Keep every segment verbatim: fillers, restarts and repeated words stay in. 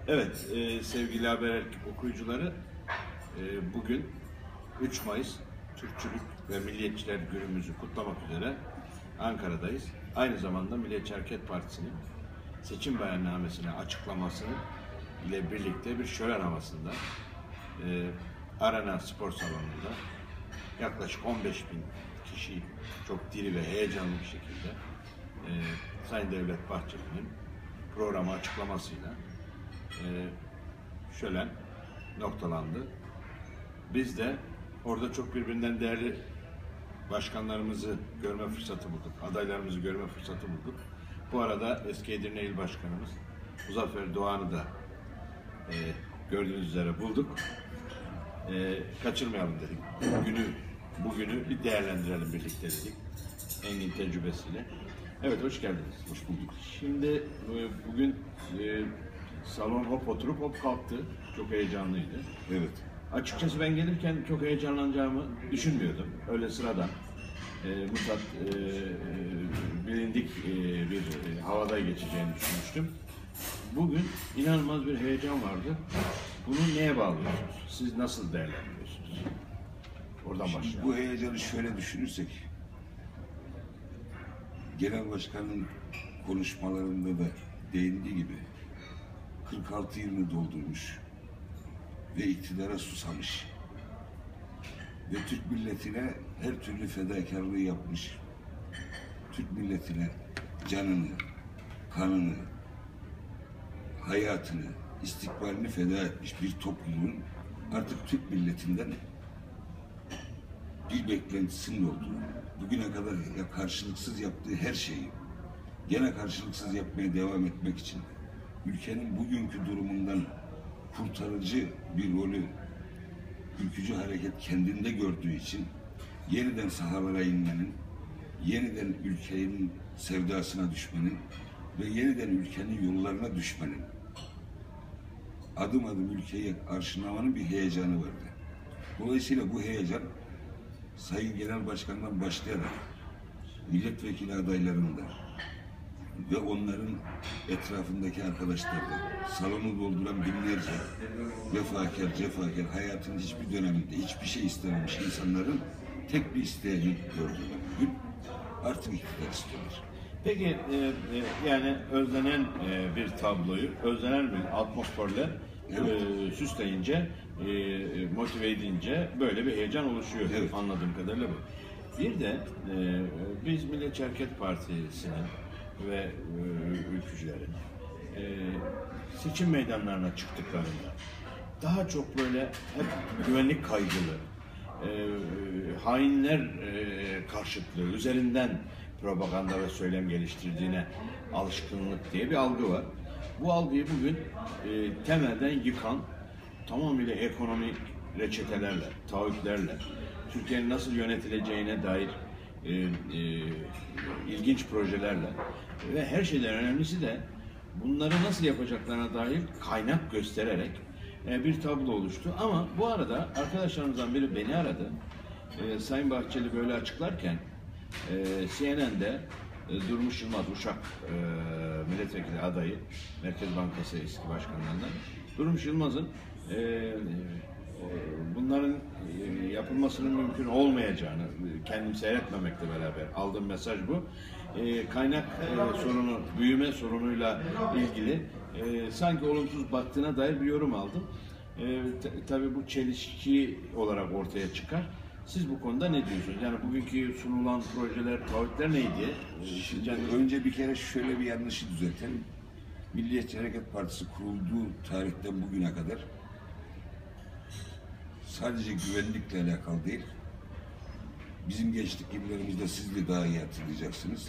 Evet, e, sevgili Habererk okuyucuları, e, bugün üç Mayıs Türkçülük ve Milliyetçiler Günümüzü kutlamak üzere Ankara'dayız. Aynı zamanda Milliyetçi Hareket Partisi'nin seçim beyannamesini açıklaması ile birlikte bir şölen havasında e, Arena Spor Salonu'nda yaklaşık on beş bin kişi çok diri ve heyecanlı bir şekilde e, Sayın Devlet Bahçeli'nin programı açıklamasıyla e, şölen noktalandı. Biz de orada çok birbirinden değerli başkanlarımızı görme fırsatı bulduk. Adaylarımızı görme fırsatı bulduk. Bu arada eski Edirne İl Başkanımız Muzaffer Doğan'ı da e, gördüğünüz üzere bulduk. E, kaçırmayalım dedik. Günü, bugünü bir değerlendirelim birlikte dedik. Engin tecrübesiyle. Evet, hoş geldiniz. Hoş bulduk. Şimdi e, bugün e, salon hop oturup hop kalktı. Çok heyecanlıydı. Evet. Açıkçası ben gelirken çok heyecanlanacağımı düşünmüyordum. Öyle sıradan e, mutat e, e, bilindik e, bir e, havada geçeceğini düşünmüştüm. Bugün inanılmaz bir heyecan vardı. Bunu neye bağlıyorsunuz? Siz nasıl değerlendiriyorsunuz? Oradan Şimdi başlayalım. bu heyecanı şöyle düşünürsek, Genel Başkan'ın konuşmalarında da değindiği gibi kırk altı yılını doldurmuş ve iktidara susamış ve Türk milletine her türlü fedakarlığı yapmış, Türk milletine canını, kanını, hayatını, istikbalini feda etmiş bir toplumun artık Türk milletinden bir beklentisinin olduğu, bugüne kadar ya karşılıksız yaptığı her şeyi gene karşılıksız yapmaya devam etmek için ülkenin bugünkü durumundan kurtarıcı bir rolü ülkücü hareket kendinde gördüğü için yeniden sahalara inmenin, yeniden ülkenin sevdasına düşmenin ve yeniden ülkenin yollarına düşmenin, adım adım ülkeyi arşınlamanın bir heyecanı vardı. Dolayısıyla bu heyecan Sayın Genel Başkan'dan başlayarak milletvekili adaylarında ve onların etrafındaki arkadaşlarla salonu dolduran binlerce vefakar, cefakar, hayatın hiçbir döneminde hiçbir şey istememiş insanların tek bir isteğini gördüler. Bugün artık iktidar istiyorlar. Peki e, e, yani özlenen e, bir tabloyu, özlenen bir atmosferle Evet. e, süsleyince, e, motive edince böyle bir heyecan oluşuyor. Evet. Anladığım kadarıyla bu. Bir de e, biz Milliyetçi Hareket Partisi'nin ve e, ülkücülerin e, seçim meydanlarına çıktıklarında daha çok böyle hep güvenlik kaygılı, e, hainler e, karşıtlığı üzerinden propaganda ve söylem geliştirdiğine alışkınlık diye bir algı var. Bu algıyı bugün e, temelden yıkan, tamamıyla ekonomik reçetelerle, taahhütlerle, Türkiye'nin nasıl yönetileceğine dair e, e, ilginç projelerle ve her şeyden önemlisi de bunları nasıl yapacaklarına dair kaynak göstererek e, bir tablo oluştu. Ama bu arada arkadaşlarımızdan biri beni aradı. E, Sayın Bahçeli böyle açıklarken e, C N N'de e, Durmuş Yılmaz Uşak e, milletvekili adayı, Merkez Bankası eski başkanlarından Durmuş Yılmaz'ın e, e, bunların e, yapılmasının mümkün olmayacağını kendim seyretmemekle beraber aldığım mesaj bu. E, kaynak e, sorunu, büyüme sorunuyla ilgili e, sanki olumsuz baktığına dair bir yorum aldım. E, Tabii bu çelişki olarak ortaya çıkar. Siz bu konuda ne diyorsunuz? Yani bugünkü sunulan projeler, taahhütler neydi? Şimdi önce bir kere şöyle bir yanlışı düzeltelim. Milliyetçi Hareket Partisi kurulduğu tarihten bugüne kadar sadece güvenlikle alakalı değil, bizim gençlik yıllarımızda siz de daha iyi hatırlayacaksınız.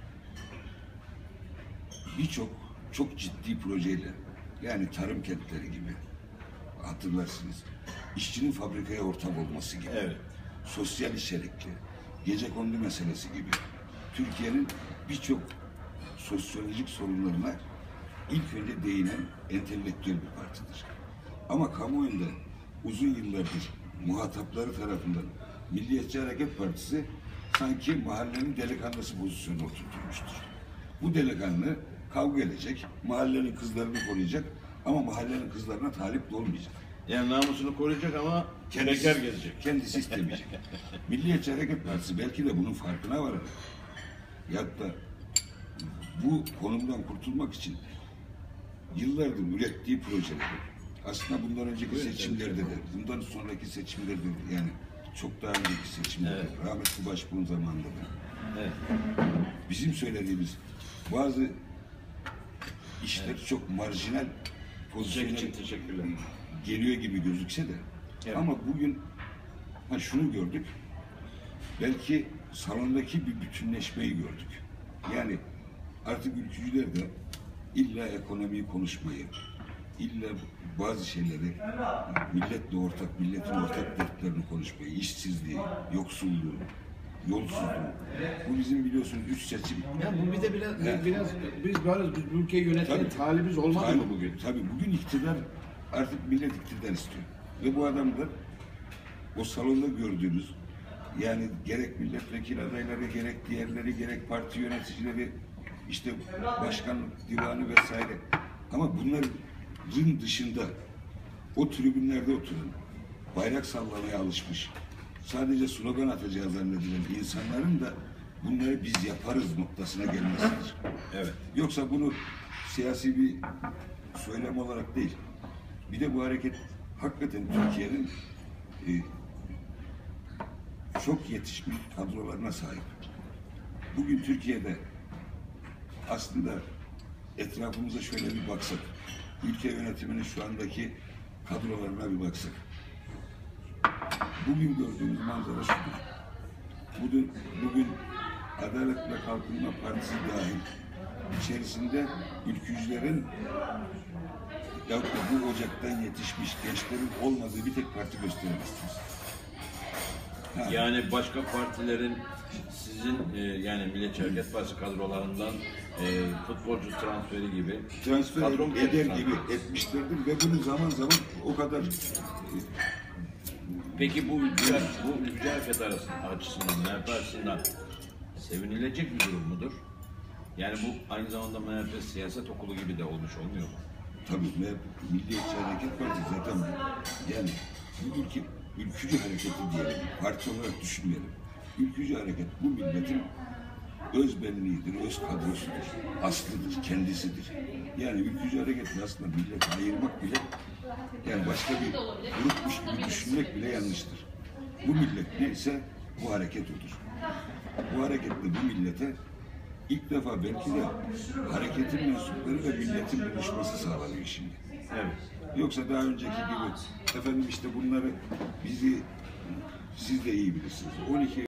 Birçok çok ciddi projeyle, yani tarım kentleri gibi hatırlarsınız. İşçinin fabrikaya ortak olması gibi. Evet. Sosyal içerikli, gecekondu meselesi gibi Türkiye'nin birçok sosyolojik sorunlarına ilk önce değinen entelektüel bir partidir. Ama kamuoyunda uzun yıllardır muhatapları tarafından Milliyetçi Hareket Partisi sanki mahallenin delikanlısı pozisyonu oturtulmuştur. Bu delikanlı kavga edecek, mahallenin kızlarını koruyacak Ama mahallenin kızlarına talip de olmayacak. Yani namusunu koruyacak ama bekar gezecek. Kendisi istemeyecek. Milliyetçi Hareket Partisi belki de bunun farkına varır. Ya da bu konumdan kurtulmak için yıllardır ürettiği projeleri, aslında bundan önceki Evet, seçimlerde evet. de, bundan sonraki seçimlerde de, yani çok daha önceki seçimlerde, Evet. rahmetli Başbuğ'un zamanında da, Evet. bizim söylediğimiz bazı işler Evet. çok marjinal Pozisyon pozisyonlara için teşekkürler. geliyor gibi gözükse de, Evet. ama bugün ha şunu gördük, belki salondaki bir bütünleşmeyi gördük. Yani artık ülkücüler de illa ekonomiyi konuşmayı, illa bazı şeyleri, milletle ortak, milletin ortak dertlerini konuşmayı, işsizliği, yoksulluğu, yolsuzluğu. Bu bizim biliyorsunuz üç seçim. Ya bu bir de biraz Evet. biraz biz varız, biz bu ülkeyi yönetmeye Tabii. talibiz olmadı Tabii, mı bugün? Tabii bugün iktidar, artık millet iktidar istiyor. Ve bu adam da o salonda gördüğünüz, yani gerek milletvekili adayları, gerek diğerleri, gerek parti yöneticileri, işte başkanlık divanı vesaire. Ama bunların dışında o tribünlerde oturan, bayrak sallamaya alışmış, sadece slogan atacağı zannedilen insanların da bunları biz yaparız noktasına gelmesidir. Evet. Yoksa bunu siyasi bir söylem olarak değil. Bir de bu hareket hakikaten Türkiye'nin e, çok yetişmiş kadrolarına sahip. Bugün Türkiye'de aslında etrafımıza şöyle bir baksak, ülke yönetiminin şu andaki kadrolarına bir baksak, bugün gördüğümüz manzara şudur. Bugün, bugün Adalet ve Kalkınma Partisi dahil içerisinde ülkücülerin ya da bu ocaktan yetişmiş gençlerin olmadığı bir tek parti gösteremezsiniz. Ha. Yani başka partilerin sizin e, yani Milliyetçi Hareket Partisi kadrolarından e, futbolcu transferi gibi transfer kadro mu eder yapmışlar? gibi etmişlerdir ve bunu zaman zaman o kadar e, Peki bu ülke, bu ülke hareket arasında açısından, M H P açısından sevinilecek bir durum mudur? Yani bu aynı zamanda M H P siyaset okulu gibi de olmuş olmuyor mu? tabii ve Milliyetçi Hareket Partisi zaten yani bu ülke ülkücü hareketi diyelim, parti olarak düşünmeyelim. Ülkücü hareket bu milletin öz benliğidir, öz kadrosudur, aslıdır, kendisidir. Yani ülkücü hareketin aslında milleti ayırmak bile, yani başka bir grupmuş gibi düşünmek bile yanlıştır. Bu millet neyse bu hareket odur. Bu hareketle bu millete ilk defa belki de hareketin mensupları ve milletin buluşması sağlanıyor şimdi. Evet. Yoksa daha önceki gibi efendim işte bunları bizi siz de iyi bilirsiniz. on iki